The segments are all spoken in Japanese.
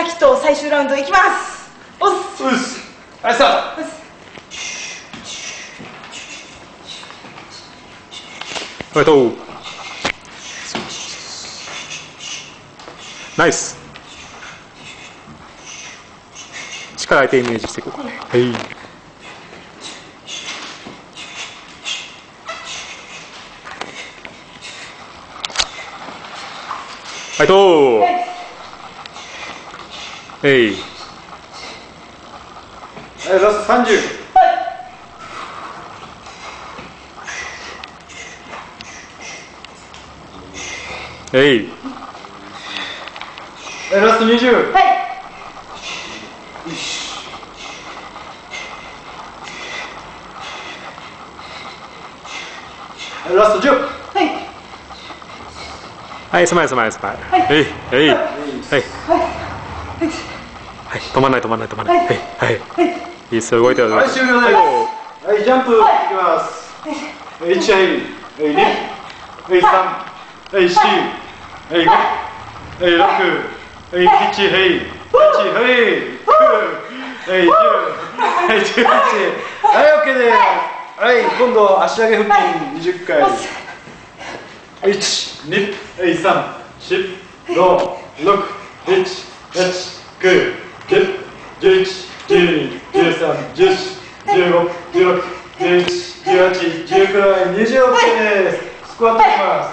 ーキット最終ラウンドいきます。おっす。 うっす。はい、スタート。 おめでとう。ナイス。力相手イメージしていこうかね。はい。はいとう。えい。 はい、ラスト30。 えい。 はい、ラスト20。 はい。 よし。はい、ラスト10。 はい。 はい、スマイルスマイルスマイル。 はいえい。えい。はい。 はい。 はい、止まんない止まんない止まんない。はい。はい。いいっすよ、動いてる。 はい、終了です。はい、ジャンプいきます。1、はい、2、はい、3、はい、4、はい、5、はい、6、はい、7、はい、8、はい、9、はい、10、はい、11、はい、OK です。はい、今度足上げ腹筋20回。1、2、はい、3、4、5、6、7、8、9、10、11、12、13、14、15、16、17、18、19、20、OK です。スクワットいきます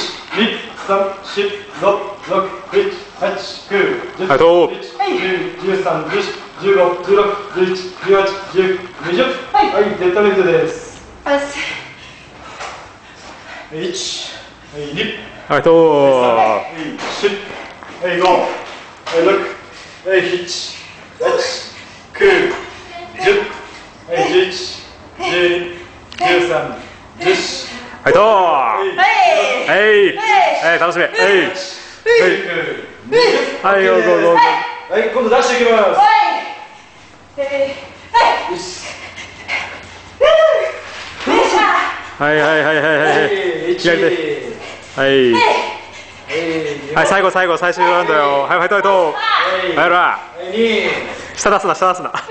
。1、2、3、4、5、6、7、8、9、10、11、12、13、14、15、16、17、18、19、20。はい、デッドリフトです。1、はい、2、 はいとう。 はい、4、はい、5、はい、6、はい、7、8、9、10、はい、11、12、13、14、 はいとう。 はい。 はい。はい、楽しみ。はい。はい。はい、ゴーゴーゴー。 はい、今度出していきます。 はい。 よし。 はいはいはいはいはい。左手。はい。はい、最後最後最終ラウンドよ。はい、ファイトファイト。はい、ほら。下出すな下出すな。はい。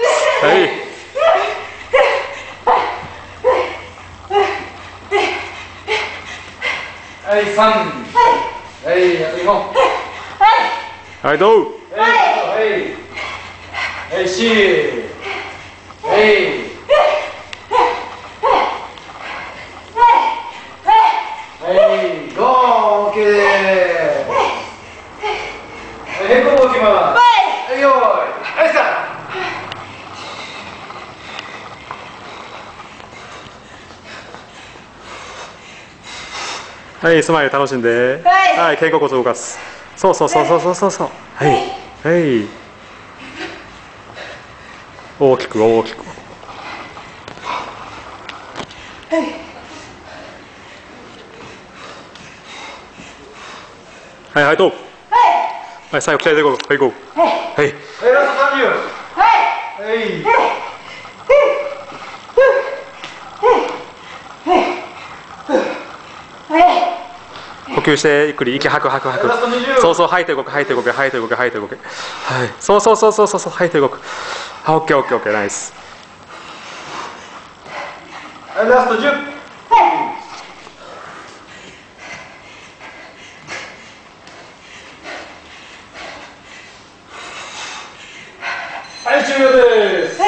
はい、3。はい、あと2本。 はい、どう。 はい、4。はい。はい、ゴー、OK です。はい、平行棒いきます。はい、よーい。はい、スタート。はい、スマイル楽しんで。はい、肩甲骨を動かす。そうそうそうそうそうそうそう。はい。はい。大きく大きく。はい、はい、どう。はい、最後、期待でいこう。はい、行こう。はい。 はい、ラスト30。はい。 呼吸してゆっくり息吐く吐く吐く。そうそう、吐いて動く吐いて動く吐いて動く吐いて動く。はい。そうそうそうそうそう吐いて動く。あ、オッケーオッケーオッケー、ナイス。 はい、ラスト10。はい、終了です。